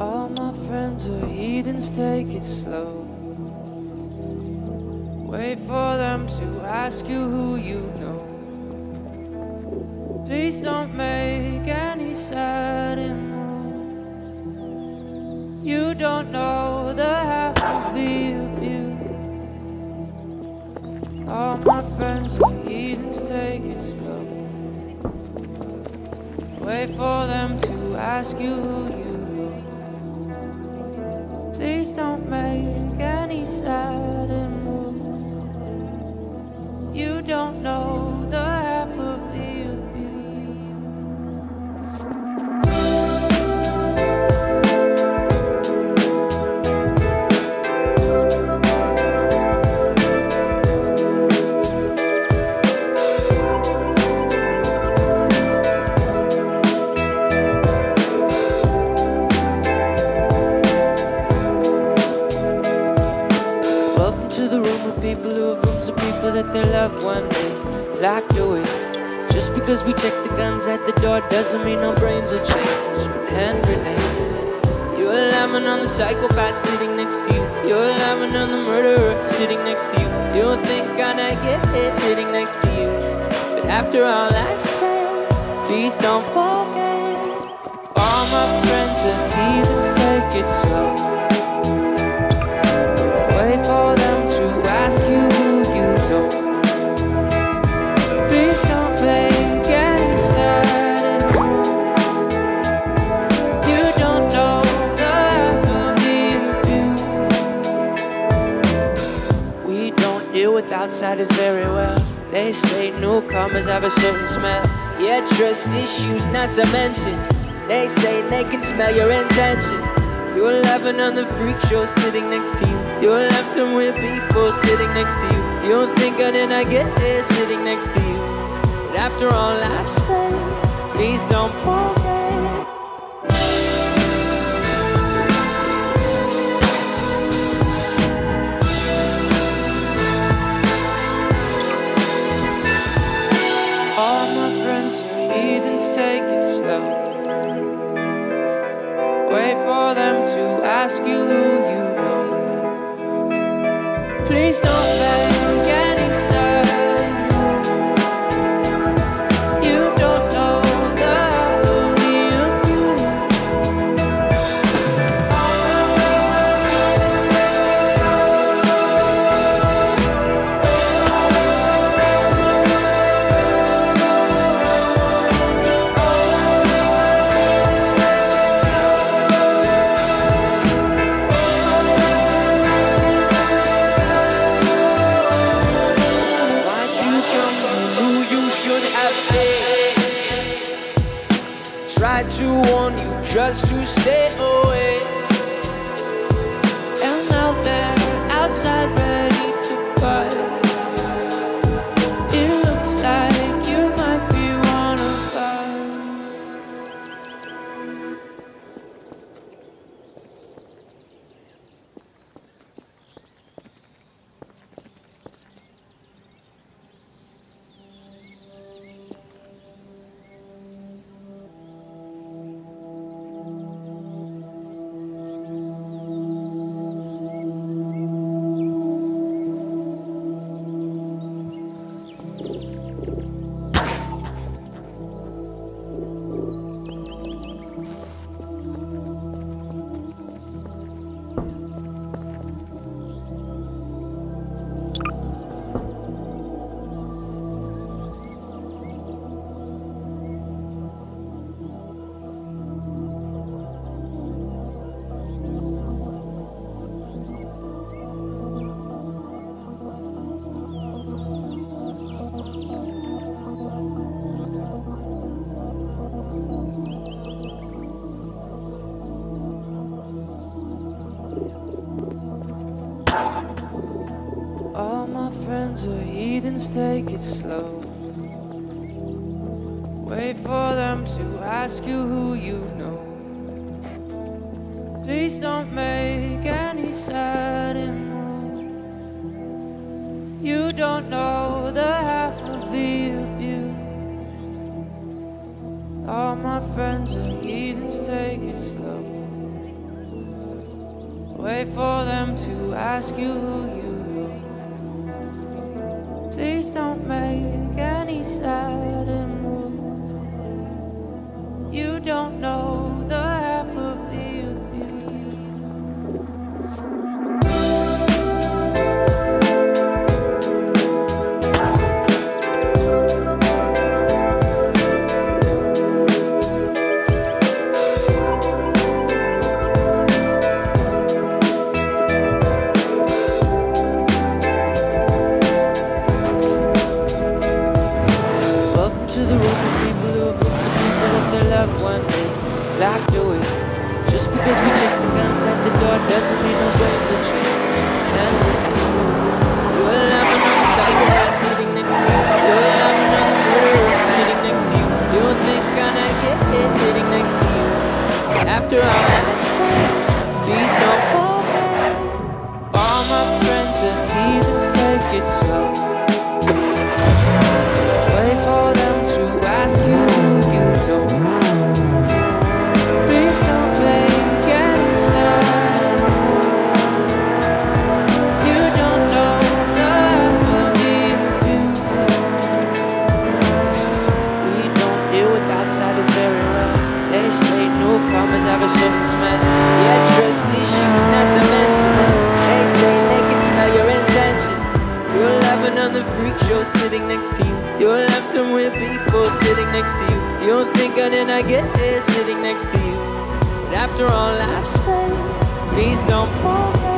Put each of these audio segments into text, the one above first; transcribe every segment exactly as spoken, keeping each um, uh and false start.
All my friends are heathens, take it slow. Wait for them to ask you who you know. Please don't make any sudden moves. You don't know the half of the abuse. All my friends are heathens, take it slow. Wait for them to ask you who you know. Please don't make any sudden moves. You don't know the half of the abuse. Welcome to the room of people who have rooms of people that they love one day locked away. Just because we check the guns at the door doesn't mean our brains will change. Hand grenades. You're laughing on the psychopath sitting next to you. You're laughing on the murderer sitting next to you. You don't think I'd get it sitting next to you. But after all I've said, please don't forget. All my friends are heathens, take it slow. Wait for them to ask you who you know. Please don't make any sudden moves. You don't know the half of the abuse. We don't deal with outsiders very well. They say newcomers have a certain smell. Yeah, trust issues not to mention. They say they can smell your intentions. You're laughing on the freak show sitting next to you. You'll have some weird people sitting next to you. You don't think I didn't get there sitting next to you. But after all I've said, please don't forget. All my friends are heathens, take it slow. Wait for them to ask you who you know. Please don't make any sudden moves. You don't know the half of the abuse. All my friends are heathens, take it slow. Tried to warn you just to stay away. And now they're outside ready to bust. It looks like you might be one of All my friends are heathens, take it slow. Wait for them to ask you who you know. Please don't make any sudden moves. You don't know the half of the abuse. All my friends are heathens, take it slow. Wait for them to ask you who you know. Please don't make any sudden moves. You don't know the half of the abuse. To the room of people who have rooms of people that they love one day locked away. Just because we check the guns at the door doesn't mean our brains will change. And you'll have another psychopath sitting next to you. You'll have another murderer sitting next to you. You'll think gonna get it sitting next to you. After all I've said, please don't fall back. All my friends are heathens, take it slow. Wait for them to ask you who you know. Please don't make any sense. You don't know the half of the abuse. We don't deal with outsiders very well. They say newcomers have a certain smell. Yeah, trust issues not to mention. They say they can smell your intentions. You'll have another freak show sitting next to you. You'll have some weird people sitting next to you. You don't think I did not get there sitting next to you. But after all I've said, please don't fall back.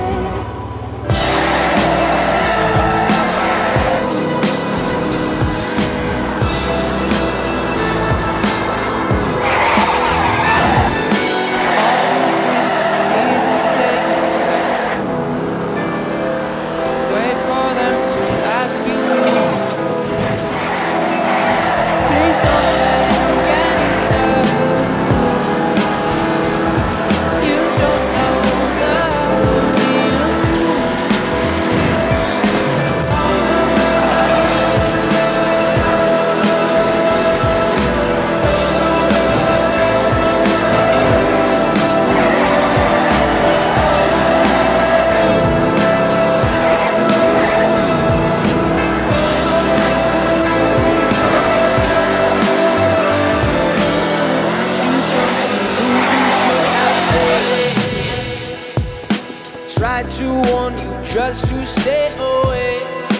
Tried to warn you just to stay away.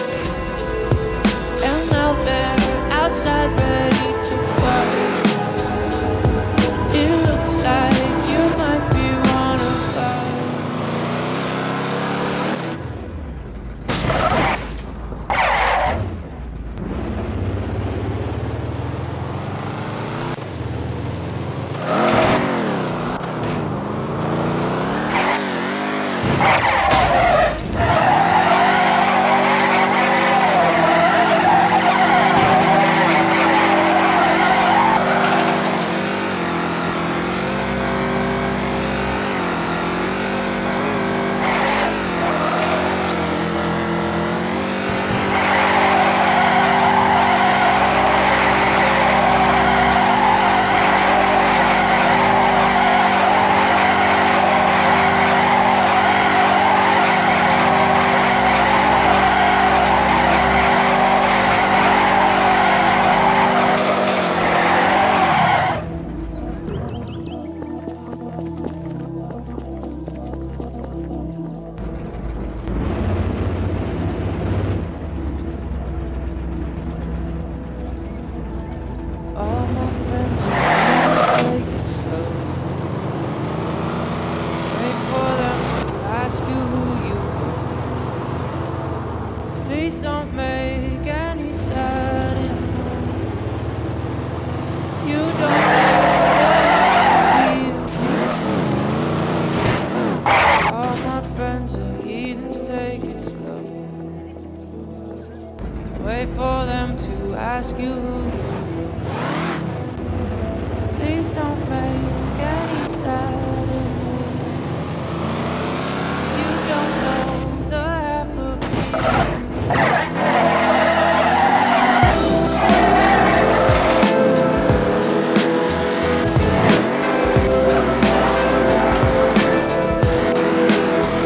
And now they're outside ready to fight. It looks like you might be one of all my friends are take it slow. Wait for them to ask you who you know. Please don't make any sudden moves. You don't know the all my friends are heathens, take it slow. Wait for them to ask you who you know. Please don't make any sudden moves. You don't know the half of me.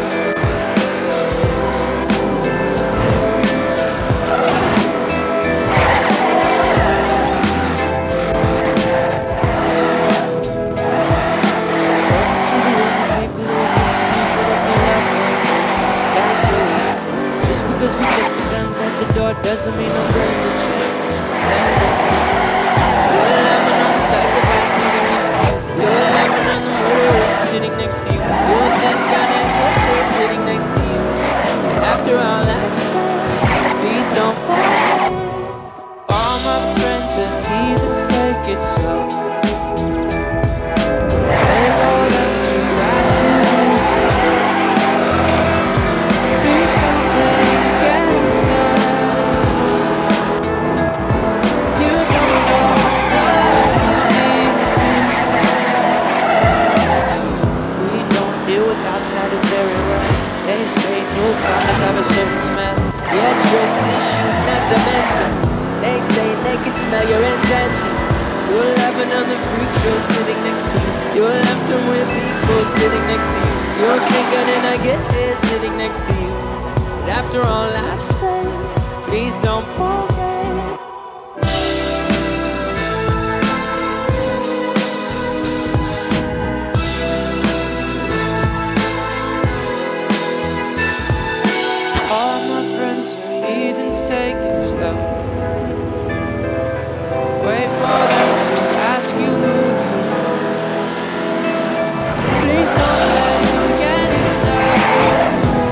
door doesn't mean no brains will change. You're laughing on the psychopath sitting next to you. You're laughing on the murderer sitting next to you. You're that guy that sitting next to you. After all I've said, please don't forget. All my friends are heathens, take it slow. Wait for them to ask you. Please don't take any steps. You don't know me. We don't deal with outsiders very well. They say newcomers have a certain smell. Yeah, trust issues not to mention. They say they can smell your intention. You're laughing on the freak show sitting next to you. You're laughing some weird people sitting next to you. You're thinking and I get there sitting next to you. But after all I've said, please don't forget. All my friends are heathens, take it slow. Wait for them to ask you who you are. Please don't take any sides.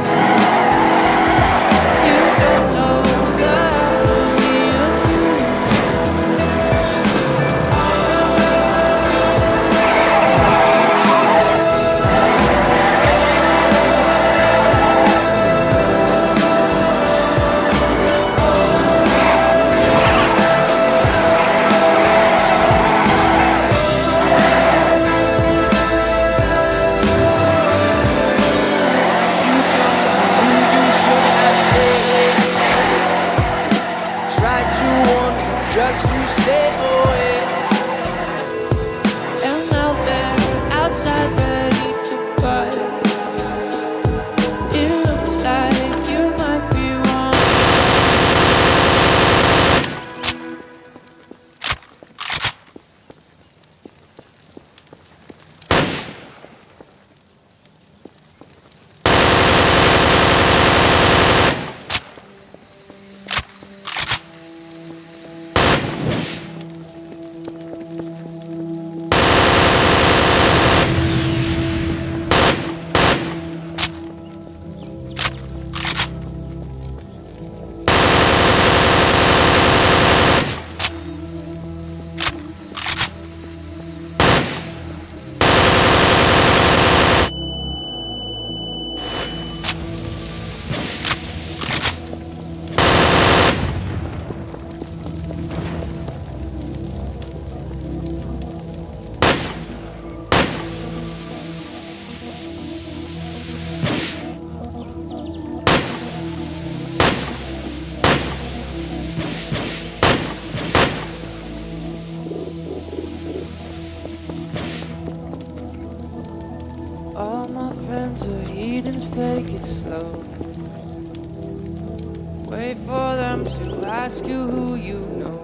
You don't know the real. Just to stay away. And out there, outside, ready to bust. It looks like you might be wrong. All my friends are heathens, take it slow. Wait for them to ask you who you know.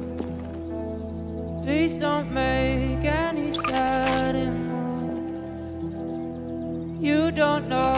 Please don't make any sudden move. You don't know